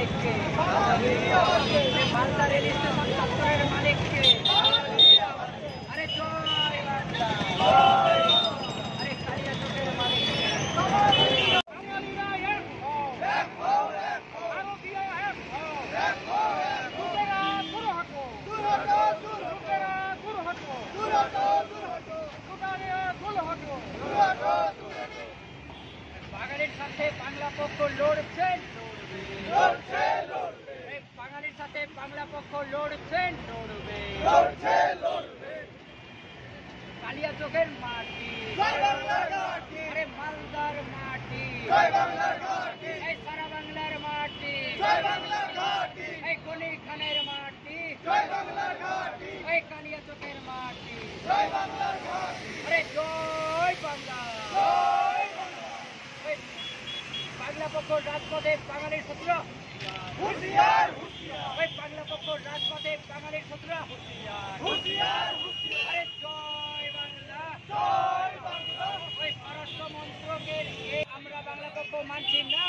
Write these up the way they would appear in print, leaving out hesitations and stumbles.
মালিককে, Malda rail station চত্বরের মালিককে, আরে জয় বাংলা, আরে কালিয়াচকের মালিককে। বাঙালির সাথে বাংলা পক্ষ লড়ছেন, বাঙালির সাথে বাংলা পক্ষ লড়ছেন, লড়বে। কালিয়াচকের মাটি, আরে মালদার মাটি, এই সারা বাংলার মাটি, এই গনি খানের মাটি, এই কালিয়াচকের মাটি, আরে জয় বাংলা। বাংলা পক্ষ রাজপথে বাঙালির শত্রুরা হুঁশিয়ার, ওই বাংলা পক্ষ রাজপথে বাঙালির শত্রুরা হুঁশিয়ার। আরে জয় বাংলা, ওই স্বরাষ্ট্র মন্ত্রকের আমরা বাংলা পক্ষ মানছি না,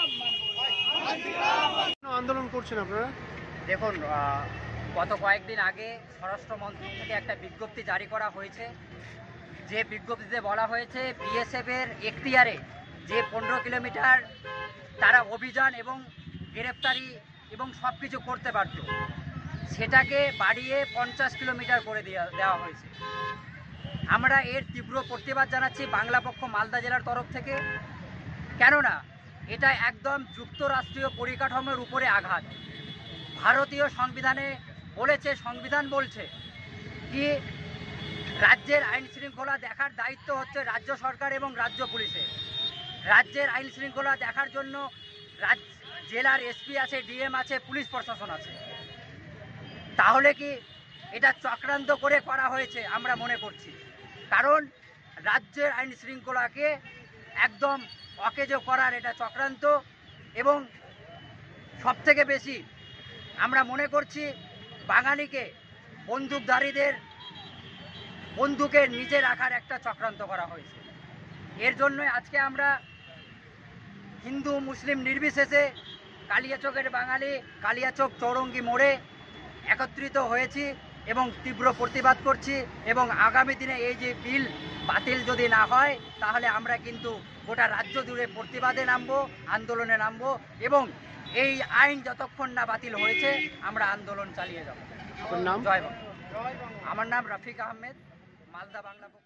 আন্দোলন করছেন আপনারা? দেখুন, গত কয়েকদিন আগে স্বরাষ্ট্র মন্ত্রক থেকে একটা বিজ্ঞপ্তি জারি করা হয়েছে। যে বিজ্ঞপ্তিতে বলা হয়েছে বিএসএফের এখতিয়ারে যে 15 কিলোমিটার তারা অভিযান এবং গ্রেপ্তারি এবং সব কিছু করতে পারত, সেটাকে বাড়িয়ে 50 কিলোমিটার করে দেওয়া হয়েছে। আমরা এর তীব্র প্রতিবাদ জানাচ্ছি বাংলা পক্ষ মালদা জেলার তরফ থেকে। কেননা এটা একদম যুক্তরাষ্ট্রীয় পরিকাঠামোর উপরে আঘাত। ভারতীয় সংবিধানে বলেছে, সংবিধান বলছে কি রাজ্যের আইন শৃঙ্খলা দেখার দায়িত্ব হচ্ছে রাজ্য সরকার এবং রাজ্য পুলিশের। রাজ্যের আইন শৃঙ্খলা দেখার জন্য জেলার এসপি আছে, ডিএম আছে, পুলিশ প্রশাসন আছে। তাহলে কি এটা চক্রান্ত করে করা হয়েছে আমরা মনে করছি। কারণ রাজ্যের আইন শৃঙ্খলাকে একদম অকেজো করার এটা চক্রান্ত। এবং সবথেকে বেশি আমরা মনে করছি বাঙালিকে বন্দুকধারীদের বন্দুকের নিচে রাখার একটা চক্রান্ত করা হয়েছে। এর জন্যই আজকে আমরা হিন্দু মুসলিম নির্বিশেষে কালিয়াচকের বাঙালি কালিয়াচক চৌরঙ্গি মোড়ে একত্রিত হয়েছি এবং তীব্র প্রতিবাদ করছি। এবং আগামী দিনে এই যে বিল বাতিল যদি না হয় তাহলে আমরা কিন্তু গোটা রাজ্য জুড়ে প্রতিবাদে নামবো, আন্দোলনে নামবো এবং এই আইন যতক্ষণ না বাতিল হয়েছে আমরা আন্দোলন চালিয়ে যাব। আপনার নাম? জয় বাংলা। আমার নাম রফিক আহমেদ, মালদা বাংলা।